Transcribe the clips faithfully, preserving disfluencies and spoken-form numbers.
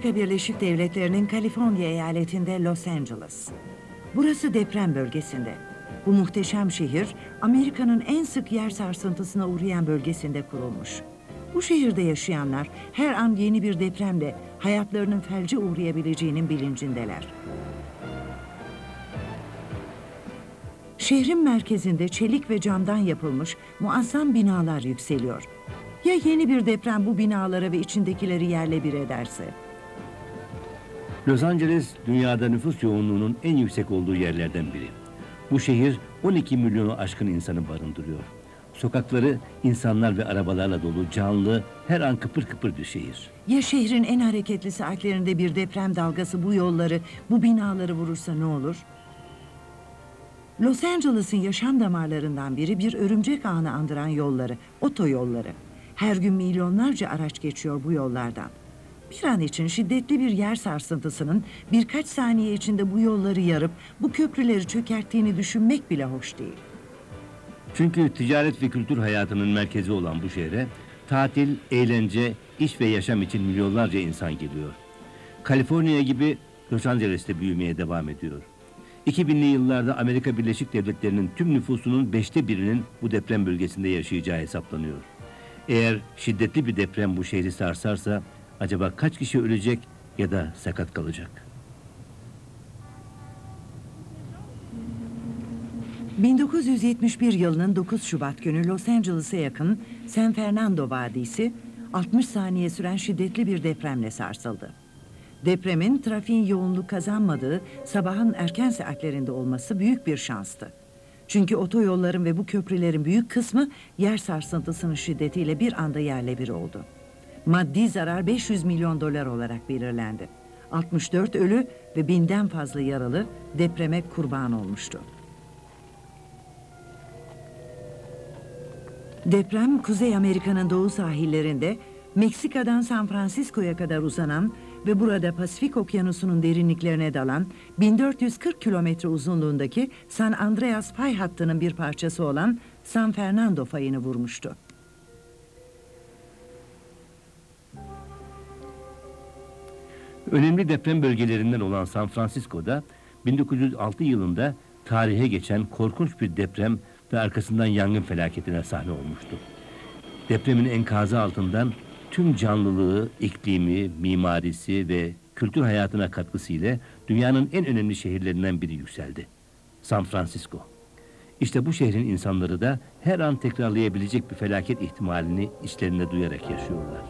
Amerika Birleşik Devletleri'nin Kaliforniya eyaletinde Los Angeles. Burası deprem bölgesinde. Bu muhteşem şehir, Amerika'nın en sık yer sarsıntısına uğrayan bölgesinde kurulmuş. Bu şehirde yaşayanlar her an yeni bir depremle hayatlarının felce uğrayabileceğinin bilincindeler. Şehrin merkezinde çelik ve camdan yapılmış muazzam binalar yükseliyor. Ya yeni bir deprem bu binalara ve içindekileri yerle bir ederse? Los Angeles, dünyada nüfus yoğunluğunun en yüksek olduğu yerlerden biri. Bu şehir on iki milyonu aşkın insanı barındırıyor. Sokakları insanlar ve arabalarla dolu, canlı, her an kıpır kıpır bir şehir. Ya şehrin en hareketli saatlerinde bir deprem dalgası bu yolları, bu binaları vurursa ne olur? Los Angeles'ın yaşam damarlarından biri bir örümcek ağını andıran yolları, otoyolları. Her gün milyonlarca araç geçiyor bu yollardan. Bir an için şiddetli bir yer sarsıntısının birkaç saniye içinde bu yolları yarıp bu köprüleri çökerttiğini düşünmek bile hoş değil. Çünkü ticaret ve kültür hayatının merkezi olan bu şehre tatil, eğlence, iş ve yaşam için milyonlarca insan geliyor. Kaliforniya gibi Los Angeles'te büyümeye devam ediyor. iki binli yıllarda Amerika Birleşik Devletleri'nin tüm nüfusunun beşte birinin bu deprem bölgesinde yaşayacağı hesaplanıyor. Eğer şiddetli bir deprem bu şehri sarsarsa acaba kaç kişi ölecek ya da sakat kalacak? bin dokuz yüz yetmiş bir yılının dokuz Şubat günü Los Angeles'a yakın San Fernando Vadisi altmış saniye süren şiddetli bir depremle sarsıldı. Depremin trafiğin yoğunluk kazanmadığı sabahın erken saatlerinde olması büyük bir şanstı. Çünkü otoyolların ve bu köprülerin büyük kısmı yer sarsıntısının şiddetiyle bir anda yerle bir oldu. Maddi zarar beş yüz milyon dolar olarak belirlendi. altmış dört ölü ve binden fazla yaralı depreme kurban olmuştu. Deprem, Kuzey Amerika'nın doğu sahillerinde Meksika'dan San Francisco'ya kadar uzanan ve burada Pasifik Okyanusu'nun derinliklerine dalan bin dört yüz kırk kilometre uzunluğundaki San Andreas fay hattının bir parçası olan San Fernando fayını vurmuştu. Önemli deprem bölgelerinden olan San Francisco'da bin dokuz yüz altı yılında tarihe geçen korkunç bir deprem ve arkasından yangın felaketine sahne olmuştu. Depremin enkazı altından tüm canlılığı, iklimi, mimarisi ve kültür hayatına katkısıyla dünyanın en önemli şehirlerinden biri yükseldi. San Francisco. İşte bu şehrin insanları da her an tekrarlayabilecek bir felaket ihtimalini içlerinde duyarak yaşıyorlar.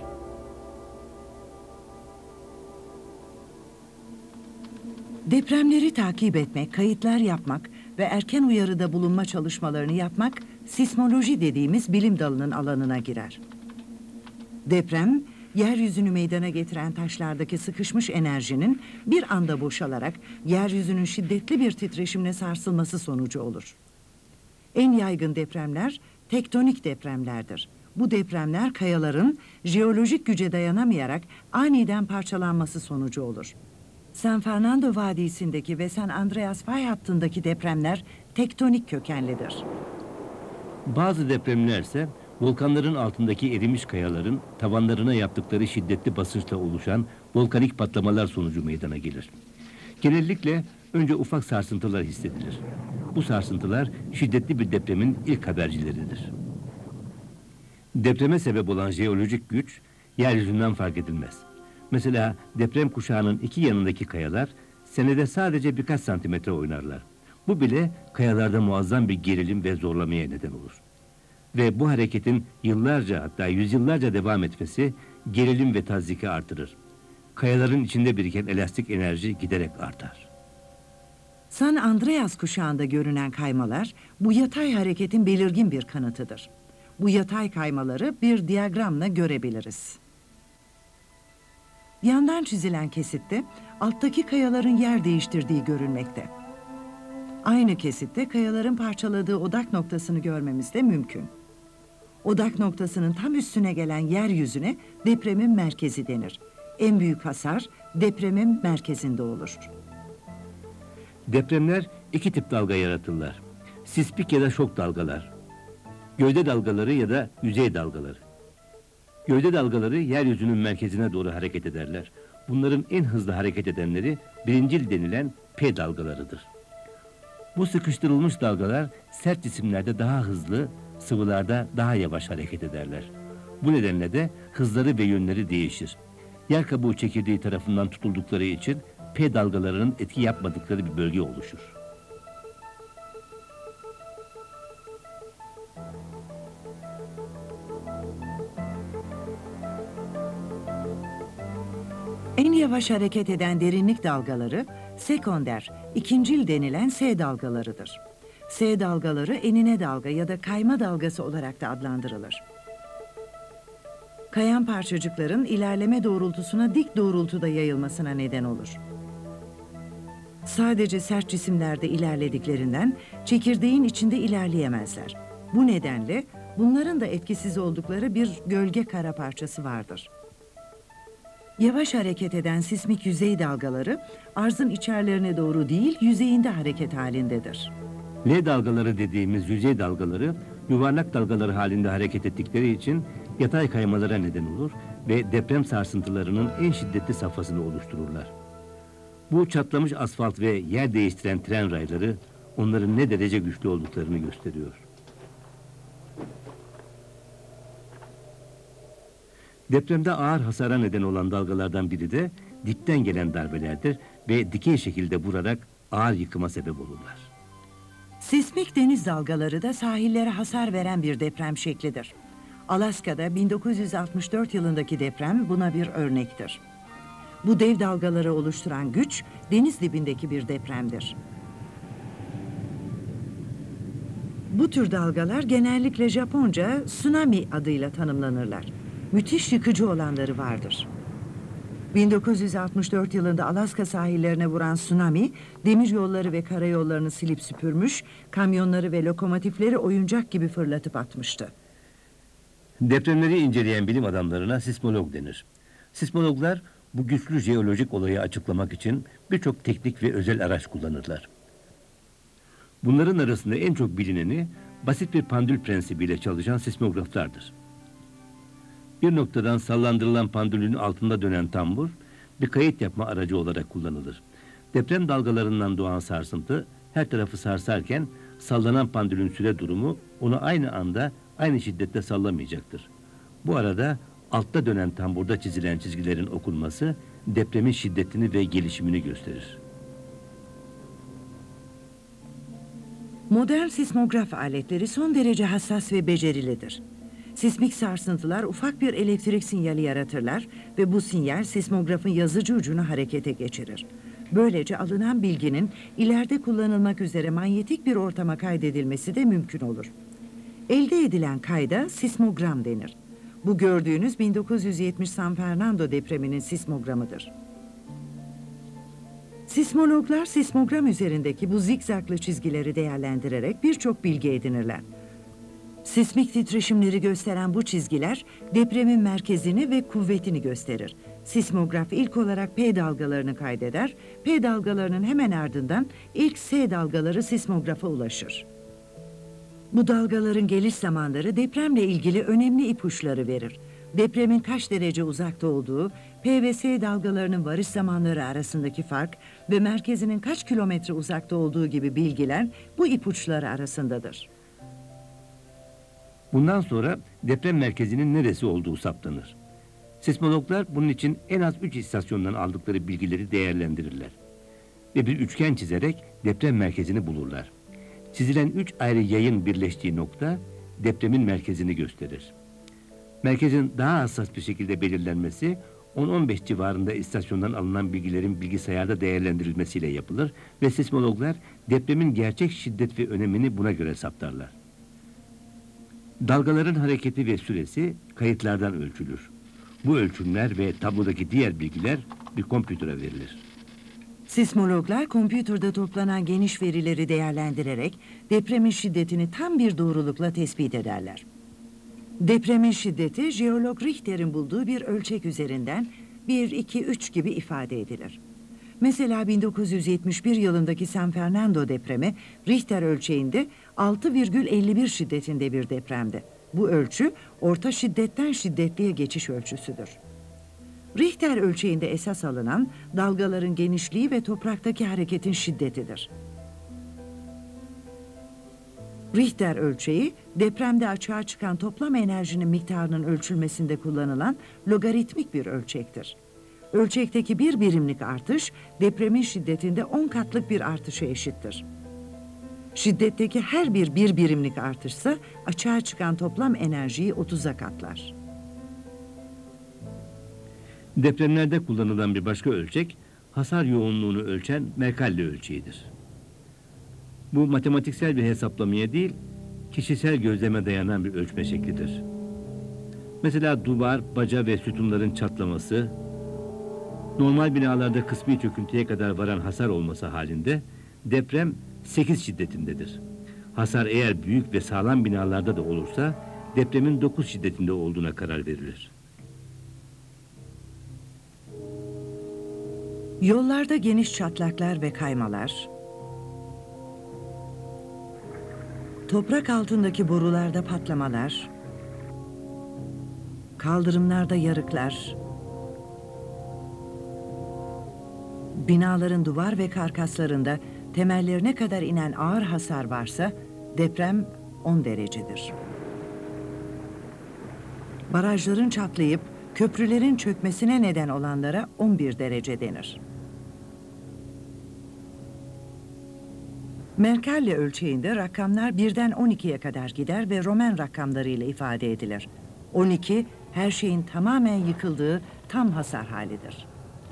Depremleri takip etmek, kayıtlar yapmak ve erken uyarıda bulunma çalışmalarını yapmak, sismoloji dediğimiz bilim dalının alanına girer. Deprem, yeryüzünü meydana getiren taşlardaki sıkışmış enerjinin bir anda boşalarak yeryüzünün şiddetli bir titreşimle sarsılması sonucu olur. En yaygın depremler tektonik depremlerdir. Bu depremler kayaların jeolojik güce dayanamayarak aniden parçalanması sonucu olur. San Fernando Vadisi'ndeki ve San Andreas fay hattındaki depremler tektonik kökenlidir. Bazı depremler ise volkanların altındaki erimiş kayaların tavanlarına yaptıkları şiddetli basınçla oluşan volkanik patlamalar sonucu meydana gelir. Genellikle önce ufak sarsıntılar hissedilir. Bu sarsıntılar şiddetli bir depremin ilk habercileridir. Depreme sebep olan jeolojik güç yeryüzünden fark edilmez. Mesela deprem kuşağının iki yanındaki kayalar senede sadece birkaç santimetre oynarlar. Bu bile kayalarda muazzam bir gerilim ve zorlamaya neden olur. Ve bu hareketin yıllarca, hatta yüzyıllarca devam etmesi gerilim ve tazyiki artırır. Kayaların içinde biriken elastik enerji giderek artar. San Andreas kuşağında görünen kaymalar bu yatay hareketin belirgin bir kanıtıdır. Bu yatay kaymaları bir diyagramla görebiliriz. Yandan çizilen kesitte alttaki kayaların yer değiştirdiği görülmekte. Aynı kesitte kayaların parçaladığı odak noktasını görmemiz de mümkün. Odak noktasının tam üstüne gelen yeryüzüne depremin merkezi denir. En büyük hasar depremin merkezinde olur. Depremler iki tip dalga yaratırlar. Sismik ya da şok dalgalar. Gövde dalgaları ya da yüzey dalgaları. Gövde dalgaları yeryüzünün merkezine doğru hareket ederler. Bunların en hızlı hareket edenleri birincil denilen P dalgalarıdır. Bu sıkıştırılmış dalgalar sert cisimlerde daha hızlı, sıvılarda daha yavaş hareket ederler. Bu nedenle de hızları ve yönleri değişir. Yer kabuğu çekirdeği tarafından tutuldukları için P dalgalarının etki yapmadıkları bir bölge oluşur. En yavaş hareket eden derinlik dalgaları sekonder, ikincil denilen S dalgalarıdır. S dalgaları enine dalga ya da kayma dalgası olarak da adlandırılır. Kayan parçacıkların ilerleme doğrultusuna dik doğrultuda yayılmasına neden olur. Sadece sert cisimlerde ilerlediklerinden çekirdeğin içinde ilerleyemezler. Bu nedenle bunların da etkisiz oldukları bir gölge kara parçası vardır. Yavaş hareket eden sismik yüzey dalgaları arzın içerlerine doğru değil, yüzeyinde hareket halindedir. L dalgaları dediğimiz yüzey dalgaları yuvarlak dalgaları halinde hareket ettikleri için yatay kaymalara neden olur ve deprem sarsıntılarının en şiddetli safhasını oluştururlar. Bu çatlamış asfalt ve yer değiştiren tren rayları onların ne derece güçlü olduklarını gösteriyor. Depremde ağır hasara neden olan dalgalardan biri de dipten gelen darbelerdir ve dikey şekilde vurarak ağır yıkıma sebep olurlar. Sismik deniz dalgaları da sahillere hasar veren bir deprem şeklidir. Alaska'da bin dokuz yüz altmış dört yılındaki deprem buna bir örnektir. Bu dev dalgaları oluşturan güç deniz dibindeki bir depremdir. Bu tür dalgalar genellikle Japonca tsunami adıyla tanımlanırlar. Müthiş yıkıcı olanları vardır. bin dokuz yüz altmış dört yılında Alaska sahillerine vuran tsunami, demiryolları ve karayollarını silip süpürmüş, kamyonları ve lokomotifleri oyuncak gibi fırlatıp atmıştı. Depremleri inceleyen bilim adamlarına sismolog denir. Sismologlar bu güçlü jeolojik olayı açıklamak için birçok teknik ve özel araç kullanırlar. Bunların arasında en çok bilineni basit bir pandül prensibiyle çalışan sismograflardır. Bir noktadan sallandırılan pandülün altında dönen tambur bir kayıt yapma aracı olarak kullanılır. Deprem dalgalarından doğan sarsıntı her tarafı sarsarken sallanan pandülün süre durumu onu aynı anda aynı şiddette sallamayacaktır. Bu arada altta dönen tamburda çizilen çizgilerin okunması depremin şiddetini ve gelişimini gösterir. Modern sismograf aletleri son derece hassas ve becerilidir. Sismik sarsıntılar ufak bir elektrik sinyali yaratırlar ve bu sinyal sismografın yazıcı ucunu harekete geçirir. Böylece alınan bilginin ileride kullanılmak üzere manyetik bir ortama kaydedilmesi de mümkün olur. Elde edilen kayda sismogram denir. Bu gördüğünüz bin dokuz yüz yetmiş San Fernando depreminin sismogramıdır. Sismologlar sismogram üzerindeki bu zikzaklı çizgileri değerlendirerek birçok bilgi edinirler. Sismik titreşimleri gösteren bu çizgiler depremin merkezini ve kuvvetini gösterir. Sismograf ilk olarak P dalgalarını kaydeder, P dalgalarının hemen ardından ilk S dalgaları sismografa ulaşır. Bu dalgaların geliş zamanları depremle ilgili önemli ipuçları verir. Depremin kaç derece uzakta olduğu, P ve S dalgalarının varış zamanları arasındaki fark ve merkezinin kaç kilometre uzakta olduğu gibi bilgiler bu ipuçları arasındadır. Bundan sonra deprem merkezinin neresi olduğu saptanır. Sismologlar bunun için en az üç istasyondan aldıkları bilgileri değerlendirirler. Ve bir üçgen çizerek deprem merkezini bulurlar. Çizilen üç ayrı yayın birleştiği nokta depremin merkezini gösterir. Merkezin daha hassas bir şekilde belirlenmesi on on beş civarında istasyondan alınan bilgilerin bilgisayarda değerlendirilmesiyle yapılır ve sismologlar depremin gerçek şiddet ve önemini buna göre saptarlar. Dalgaların hareketi ve süresi kayıtlardan ölçülür. Bu ölçümler ve tablodaki diğer bilgiler bir kompütöre verilir. Sismologlar kompüterde toplanan geniş verileri değerlendirerek depremin şiddetini tam bir doğrulukla tespit ederler. Depremin şiddeti jeolog Richter'in bulduğu bir ölçek üzerinden bir, iki, üç gibi ifade edilir. Mesela bin dokuz yüz yetmiş bir yılındaki San Fernando depremi Richter ölçeğinde altı virgül elli bir şiddetinde bir depremdi. Bu ölçü orta şiddetten şiddetliye geçiş ölçüsüdür. Richter ölçeğinde esas alınan dalgaların genişliği ve topraktaki hareketin şiddetidir. Richter ölçeği, depremde açığa çıkan toplam enerjinin miktarının ölçülmesinde kullanılan logaritmik bir ölçektir. Ölçekteki bir birimlik artış, depremin şiddetinde on katlık bir artışa eşittir. Şiddetteki her bir bir birimlik artışsa, açığa çıkan toplam enerjiyi otuza katlar. Depremlerde kullanılan bir başka ölçek, hasar yoğunluğunu ölçen Mercalli ölçeğidir. Bu matematiksel bir hesaplamaya değil, kişisel gözleme dayanan bir ölçme şeklidir. Mesela duvar, baca ve sütunların çatlaması, normal binalarda kısmi çöküntüye kadar varan hasar olması halinde deprem sekiz şiddetindedir. Hasar eğer büyük ve sağlam binalarda da olursa depremin dokuz şiddetinde olduğuna karar verilir. Yollarda geniş çatlaklar ve kaymalar, toprak altındaki borularda patlamalar, kaldırımlarda yarıklar, binaların duvar ve karkaslarında temellerine kadar inen ağır hasar varsa deprem on derecedir. Barajların çatlayıp köprülerin çökmesine neden olanlara on bir derece denir. Mercalli ölçeğinde rakamlar birden on ikiye kadar gider ve Roman rakamları ile ifade edilir. on iki, her şeyin tamamen yıkıldığı tam hasar halidir.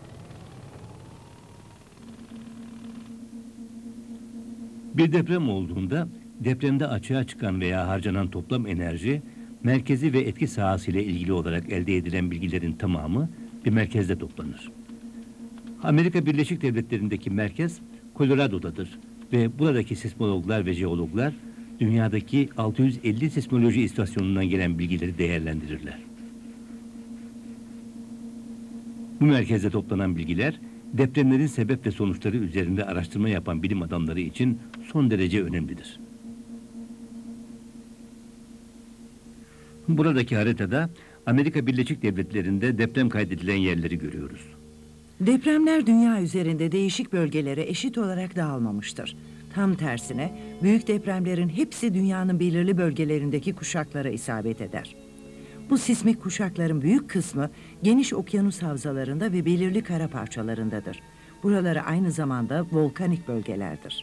Bir deprem olduğunda depremde açığa çıkan veya harcanan toplam enerji, merkezi ve etki sahası ile ilgili olarak elde edilen bilgilerin tamamı bir merkezde toplanır. Amerika Birleşik Devletleri'ndeki merkez Colorado'dadır ve buradaki sismologlar ve jeologlar dünyadaki altı yüz elli sismoloji istasyonundan gelen bilgileri değerlendirirler. Bu merkezde toplanan bilgiler, depremlerin sebep ve sonuçları üzerinde araştırma yapan bilim adamları için son derece önemlidir. Buradaki haritada Amerika Birleşik Devletleri'nde deprem kaydedilen yerleri görüyoruz. Depremler dünya üzerinde değişik bölgelere eşit olarak dağılmamıştır. Tam tersine büyük depremlerin hepsi dünyanın belirli bölgelerindeki kuşaklara isabet eder. Bu sismik kuşakların büyük kısmı geniş okyanus havzalarında ve belirli kara parçalarındadır. Buraları aynı zamanda volkanik bölgelerdir.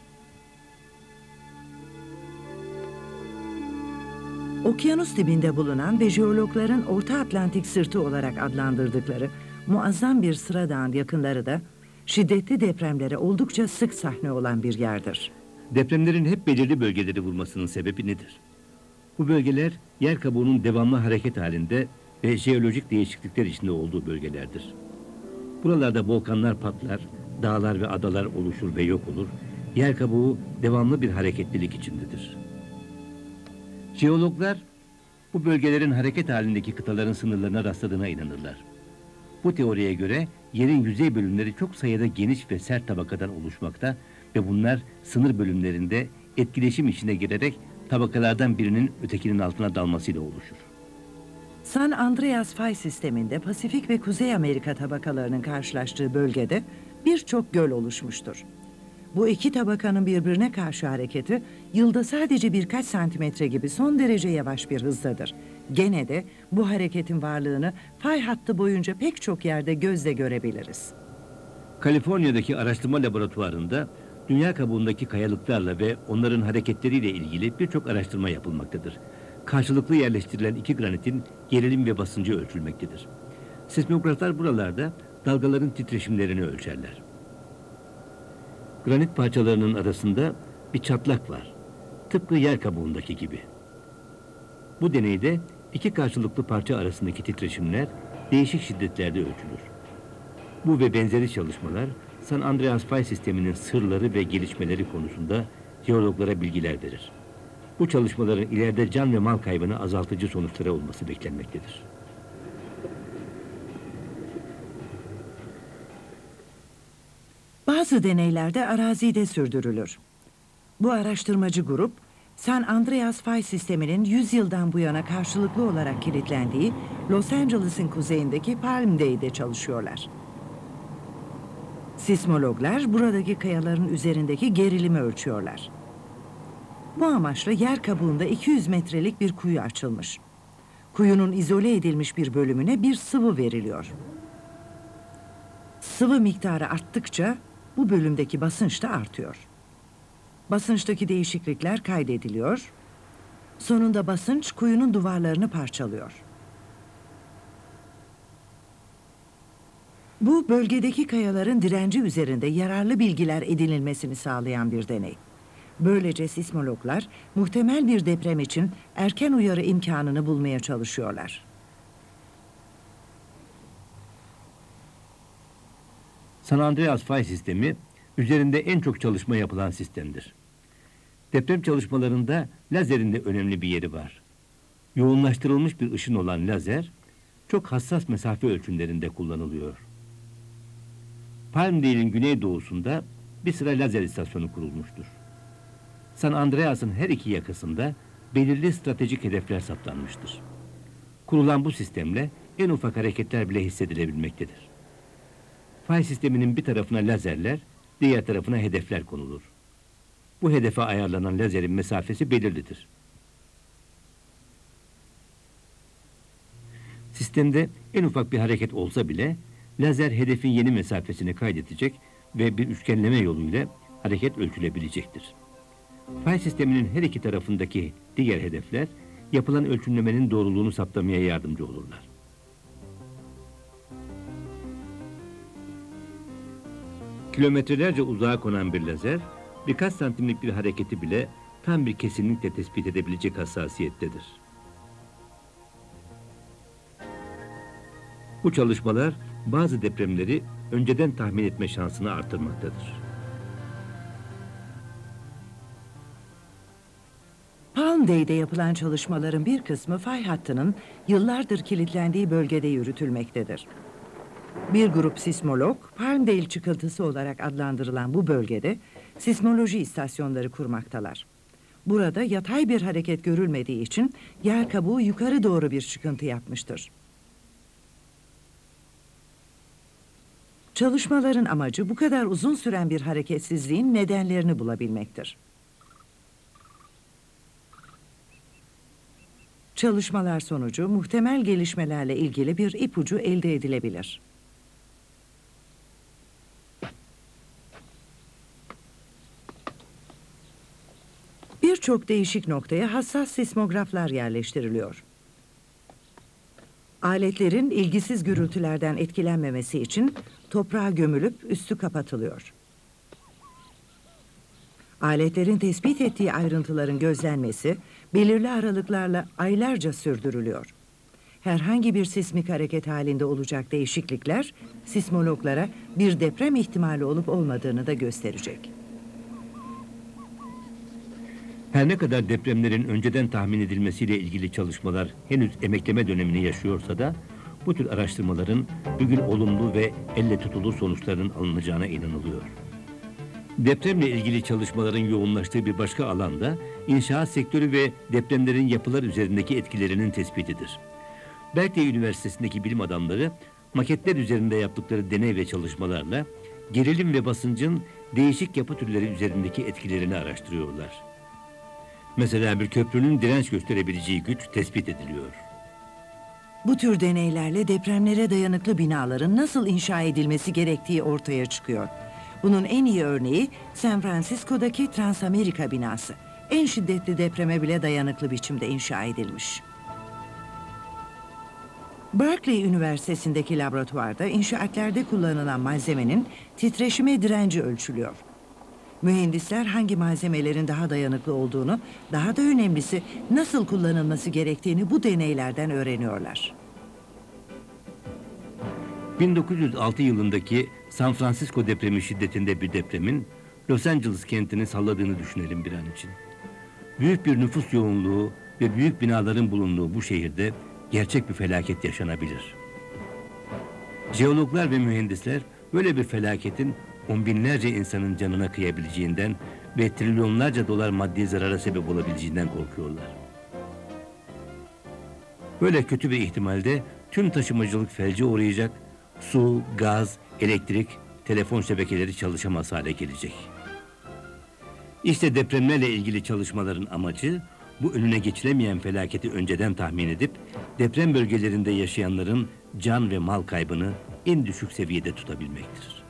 Okyanus dibinde bulunan ve jeologların Orta Atlantik sırtı olarak adlandırdıkları muazzam bir sıradağın yakınları da şiddetli depremlere oldukça sık sahne olan bir yerdir. Depremlerin hep belirli bölgeleri vurmasının sebebi nedir? Bu bölgeler yer kabuğunun devamlı hareket halinde ve jeolojik değişiklikler içinde olduğu bölgelerdir. Buralarda volkanlar patlar, dağlar ve adalar oluşur ve yok olur. Yer kabuğu devamlı bir hareketlilik içindedir. Jeologlar bu bölgelerin hareket halindeki kıtaların sınırlarına rastladığına inanırlar. Bu teoriye göre yerin yüzey bölümleri çok sayıda geniş ve sert tabakadan oluşmakta ve bunlar sınır bölümlerinde etkileşim içine girerek tabakalardan birinin ötekinin altına dalmasıyla oluşur. San Andreas fay sisteminde Pasifik ve Kuzey Amerika tabakalarının karşılaştığı bölgede birçok göl oluşmuştur. Bu iki tabakanın birbirine karşı hareketi yılda sadece birkaç santimetre gibi son derece yavaş bir hızdadır. Gene de bu hareketin varlığını fay hattı boyunca pek çok yerde gözle görebiliriz. Kaliforniya'daki araştırma laboratuvarında dünya kabuğundaki kayalıklarla ve onların hareketleriyle ilgili birçok araştırma yapılmaktadır. Karşılıklı yerleştirilen iki granitin gerilim ve basıncı ölçülmektedir. Sismograflar buralarda dalgaların titreşimlerini ölçerler. Granit parçalarının arasında bir çatlak var. Tıpkı yer kabuğundaki gibi. Bu deneyde iki karşılıklı parça arasındaki titreşimler değişik şiddetlerde ölçülür. Bu ve benzeri çalışmalar San Andreas fay sisteminin sırları ve gelişmeleri konusunda jeologlara bilgiler verir. Bu çalışmaların ileride can ve mal kaybını azaltıcı sonuçları olması beklenmektedir. Bazı deneylerde arazide sürdürülür. Bu araştırmacı grup San Andreas fay sisteminin yüz yıldan bu yana karşılıklı olarak kilitlendiği Los Angeles'ın kuzeyindeki Palmdale'de çalışıyorlar. Sismologlar buradaki kayaların üzerindeki gerilimi ölçüyorlar. Bu amaçla yer kabuğunda iki yüz metrelik bir kuyu açılmış. Kuyunun izole edilmiş bir bölümüne bir sıvı veriliyor. Sıvı miktarı arttıkça bu bölümdeki basınç da artıyor. Basınçtaki değişiklikler kaydediliyor. Sonunda basınç kuyunun duvarlarını parçalıyor. Bu bölgedeki kayaların direnci üzerinde yararlı bilgiler edinilmesini sağlayan bir deney. Böylece sismologlar muhtemel bir deprem için erken uyarı imkanını bulmaya çalışıyorlar. San Andreas fay sistemi üzerinde en çok çalışma yapılan sistemdir. Deprem çalışmalarında lazerin de önemli bir yeri var. Yoğunlaştırılmış bir ışın olan lazer çok hassas mesafe ölçümlerinde kullanılıyor. Palmdale'in güneydoğusunda bir sıra lazer istasyonu kurulmuştur. San Andreas'ın her iki yakasında belirli stratejik hedefler saptanmıştır. Kurulan bu sistemle en ufak hareketler bile hissedilebilmektedir. Fay sisteminin bir tarafına lazerler, diğer tarafına hedefler konulur. Bu hedefe ayarlanan lazerin mesafesi belirlidir. Sistemde en ufak bir hareket olsa bile lazer hedefin yeni mesafesini kaydedecek ve bir üçgenleme yoluyla hareket ölçülebilecektir. Fay sisteminin her iki tarafındaki diğer hedefler yapılan ölçümlemenin doğruluğunu saptamaya yardımcı olurlar. Kilometrelerce uzağa konan bir lazer, birkaç santimlik bir hareketi bile tam bir kesinlikle tespit edebilecek hassasiyettedir. Bu çalışmalar bazı depremleri önceden tahmin etme şansını artırmaktadır. Palmdale'de yapılan çalışmaların bir kısmı fay hattının yıllardır kilitlendiği bölgede yürütülmektedir. Bir grup sismolog, Palmdale çıkıntısı olarak adlandırılan bu bölgede sismoloji istasyonları kurmaktalar. Burada yatay bir hareket görülmediği için yer kabuğu yukarı doğru bir çıkıntı yapmıştır. Çalışmaların amacı bu kadar uzun süren bir hareketsizliğin nedenlerini bulabilmektir. Çalışmalar sonucu muhtemel gelişmelerle ilgili bir ipucu elde edilebilir. Birçok değişik noktaya hassas sismograflar yerleştiriliyor. Aletlerin ilgisiz gürültülerden etkilenmemesi için toprağa gömülüp üstü kapatılıyor. Aletlerin tespit ettiği ayrıntıların gözlenmesi belirli aralıklarla aylarca sürdürülüyor. Herhangi bir sismik hareket halinde olacak değişiklikler sismologlara bir deprem ihtimali olup olmadığını da gösterecek. Her ne kadar depremlerin önceden tahmin edilmesiyle ilgili çalışmalar henüz emekleme dönemini yaşıyorsa da bu tür araştırmaların bugün olumlu ve elle tutulur sonuçlarının alınacağına inanılıyor. Depremle ilgili çalışmaların yoğunlaştığı bir başka alanda inşaat sektörü ve depremlerin yapılar üzerindeki etkilerinin tespitidir. Berkeley Üniversitesi'ndeki bilim adamları maketler üzerinde yaptıkları deney ve çalışmalarla gerilim ve basıncın değişik yapı türleri üzerindeki etkilerini araştırıyorlar. Mesela bir köprünün direnç gösterebileceği güç tespit ediliyor. Bu tür deneylerle depremlere dayanıklı binaların nasıl inşa edilmesi gerektiği ortaya çıkıyor. Bunun en iyi örneği San Francisco'daki Transamerica binası. En şiddetli depreme bile dayanıklı biçimde inşa edilmiş. Berkeley Üniversitesi'ndeki laboratuvarda inşaatlarda kullanılan malzemenin titreşime direnci ölçülüyor. Mühendisler hangi malzemelerin daha dayanıklı olduğunu, daha da önemlisi nasıl kullanılması gerektiğini bu deneylerden öğreniyorlar. bin dokuz yüz altı yılındaki San Francisco depremi şiddetinde bir depremin Los Angeles kentini salladığını düşünelim bir an için. Büyük bir nüfus yoğunluğu ve büyük binaların bulunduğu bu şehirde gerçek bir felaket yaşanabilir. Jeologlar ve mühendisler böyle bir felaketin on binlerce insanın canına kıyabileceğinden ve trilyonlarca dolar maddi zarara sebep olabileceğinden korkuyorlar. Böyle kötü bir ihtimalde tüm taşımacılık felce uğrayacak, su, gaz, elektrik, telefon şebekeleri çalışamaz hale gelecek. İşte depremlerle ilgili çalışmaların amacı, bu önüne geçilemeyen felaketi önceden tahmin edip, deprem bölgelerinde yaşayanların can ve mal kaybını en düşük seviyede tutabilmektir.